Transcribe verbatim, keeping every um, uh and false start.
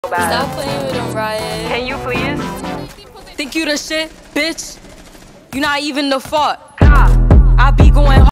Stop playing with them, Riot. Can you please? Think you the shit, bitch? You not even the fault. God. I be going hard.